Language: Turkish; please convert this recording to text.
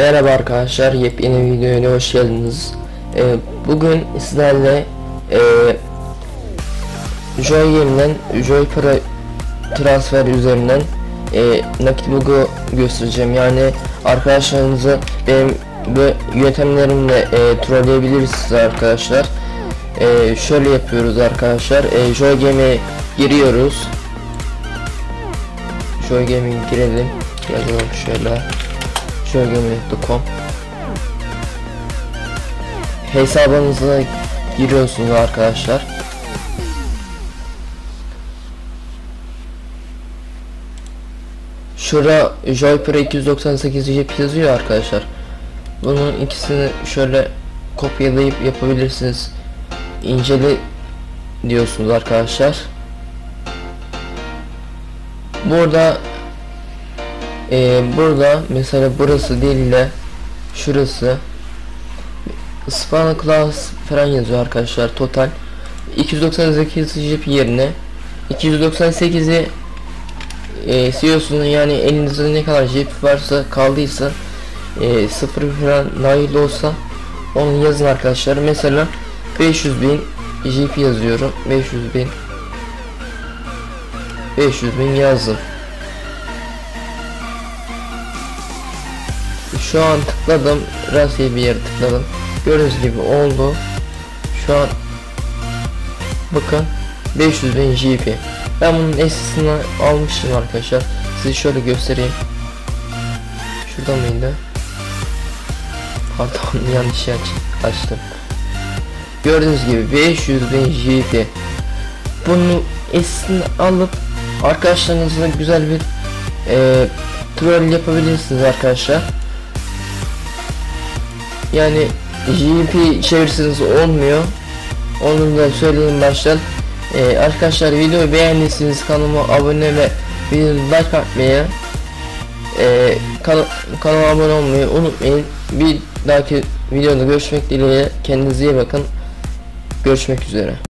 Merhaba arkadaşlar, yepyeni videoya hoş geldiniz. Bugün sizlerle Joy Game'den Joy Para transfer üzerinden nakit bug'u göstereceğim. Yani arkadaşlarınızı benim bu yöntemlerimle trolleyebilirsiniz arkadaşlar. Şöyle yapıyoruz arkadaşlar. Joy Game'e giriyoruz. Joy Game'e girelim. Yazalım şöyle. Joygame.com hesabınıza giriyorsunuz arkadaşlar. Şurada Joypro 298 JP yazıyor arkadaşlar. Bunun ikisini şöyle kopyalayıp yapabilirsiniz. İncele diyorsunuz arkadaşlar. Burada mesela burası değil de şurası Span Class falan yazıyor arkadaşlar. Total 298 JP yerine 298'i siliyorsunuz. Yani elinizde ne kadar JP varsa kaldıysa sıfır falan dahil olsa onu yazın arkadaşlar. Mesela 500.000 JP yazıyorum. 500.000 yazdım. Şu an tıkladım, rastgele bir yere tıkladım. Gördüğünüz gibi oldu. Şu an bakın 500.000 JP. Ben bunun SS'ini almıştım arkadaşlar. Size şöyle göstereyim. Şurada mıydı? Pardon, yanlış açtım. Gördüğünüz gibi 500.000 JP. Bunun SS'ini alıp arkadaşlarınızla güzel bir troll yapabilirsiniz arkadaşlar. Yani JP çevirirseniz olmuyor. Onu da söyleyeyim baştan. Arkadaşlar videoyu beğendiyseniz kanalıma abone ve videoyu like atmayı, kanalıma abone olmayı unutmayın. Bir dahaki videoda görüşmek dileğiyle. Kendinize iyi bakın. Görüşmek üzere.